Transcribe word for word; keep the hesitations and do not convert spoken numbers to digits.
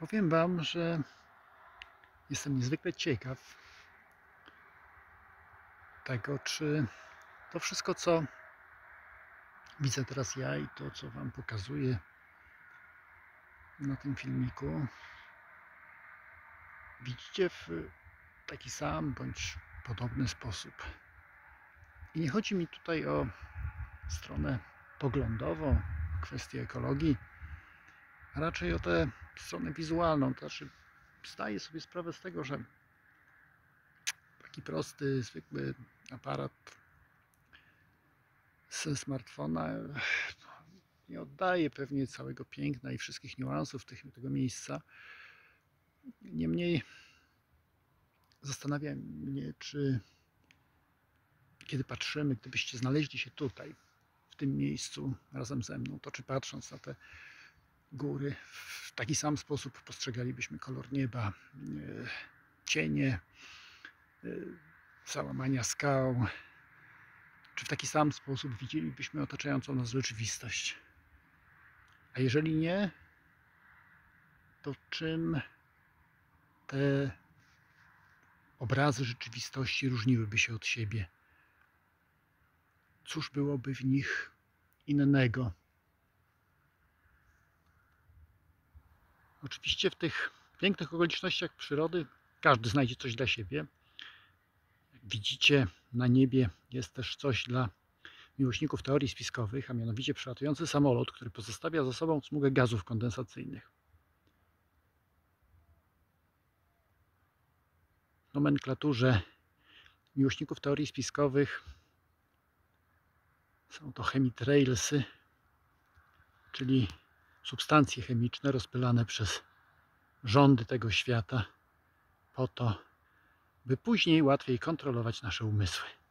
Powiem Wam, że jestem niezwykle ciekaw tego, czy to wszystko, co widzę teraz ja i to, co Wam pokazuję na tym filmiku, widzicie w taki sam bądź podobny sposób. I nie chodzi mi tutaj o stronę poglądową, kwestię ekologii, a raczej o tę stronę wizualną. To znaczy, zdaję sobie sprawę z tego, że taki prosty, zwykły aparat ze smartfona nie oddaje pewnie całego piękna i wszystkich niuansów tych, tego miejsca. Niemniej zastanawia mnie, czy kiedy patrzymy, gdybyście znaleźli się tutaj, w tym miejscu razem ze mną, to czy patrząc na te góry w taki sam sposób postrzegalibyśmy kolor nieba, cienie, załamania skał, czy w taki sam sposób widzielibyśmy otaczającą nas rzeczywistość. A jeżeli nie, to czym te obrazy rzeczywistości różniłyby się od siebie? Cóż byłoby w nich innego? Oczywiście w tych pięknych okolicznościach przyrody każdy znajdzie coś dla siebie. Jak widzicie, na niebie jest też coś dla miłośników teorii spiskowych, a mianowicie przelatujący samolot, który pozostawia za sobą smugę gazów kondensacyjnych. W nomenklaturze miłośników teorii spiskowych są to chemitrailsy, czyli substancje chemiczne rozpylane przez rządy tego świata po to, by później łatwiej kontrolować nasze umysły.